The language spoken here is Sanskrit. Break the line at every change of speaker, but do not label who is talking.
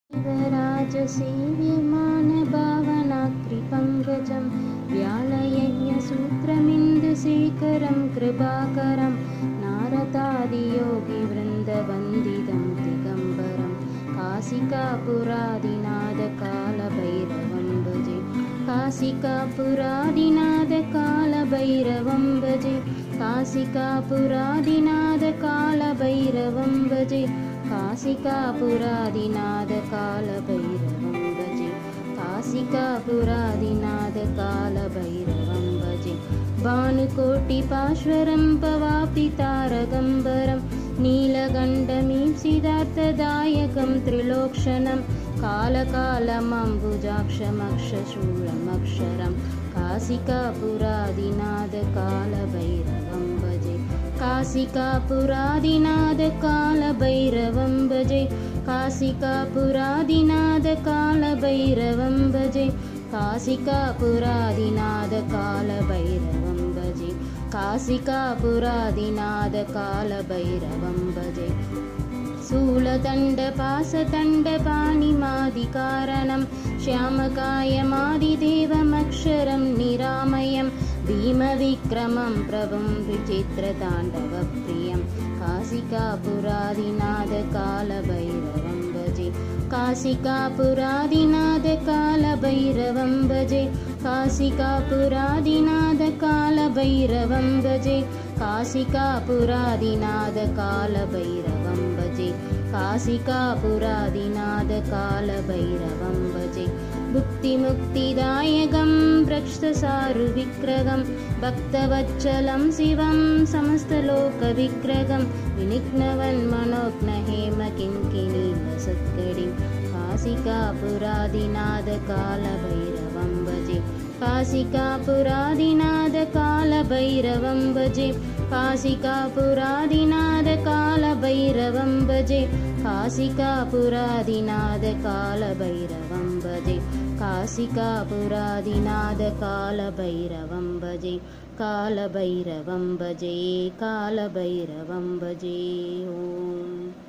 शिवराजसेव्यमानभावनाकृपङ्कजं व्यालयज्ञसूत्रमिन्दुशेखरं कृपाकरं नारदादियोगिवृन्दवन्दितं दिगम्बरं काशिकापुरादिनाथकालभैरवं भजे। काशिकापुरादिनाथकालभैरवं भजे। काशिकापुरादिनाथकालभैरवं भजे। काशिकापुरादिनाथकालभैरवं भजे। काशिकापुरादिनाथकालभैरवं भजे। भानुकोटिपाश्वरं पवापितारगम्बरं नीलकण्ठमीप्सितार्थदायकं त्रिलोक्षणं कालकालमम्बुजाक्षमक्षशूलमक्षरं काशिकापुरादिनाथकालभैरवं भजे। काशिकापुरादिनाथकालभैरवं भजे। काशिकापुरादिनाथकालभैरवं भजे। काशिकापुरादिनाथकालभैरवं भजे। काशिकापुरादिनाथकालभैरवं भजे। शूलदण्डपाशदण्डपाणिमादिकारणं श्यामकायमादिदेवमक्षरं निरामयं भीमविक्रमं प्रभुं विचित्रताण्डवप्रियं काशिकापुरादिनाथकालभैरवं भजे। काशिकापुरादिनाथकालभैरवं भजे। काशिकापुरादिनाथकालभैरवं भजे। काशिकापुरादिनाथकालभैरवं भजे। काशिकापुरादिनाथकालभैरवं भजे। भुक्तिमुक्तिदायकं वृक्षसारुविग्रहं भक्तवत्सलं शिवं समस्तलोकविग्रहं विनिघ्नवन्मनोज्ञहेमकिङ्किणीलसत्कटिं काशिकापुरादिनाथकालभैरवं भजे। काशिकापुरादिनाथकालभैरवं भजे। काशिकापुरादिनाथकालभैरवं भजे। काशिकापुरादिनाथकालभैरवं भजे। काशिकापुरादिनाथकालभैरवं भजे। कालभैरवं भजे। कालभैरवं भजे। ओम।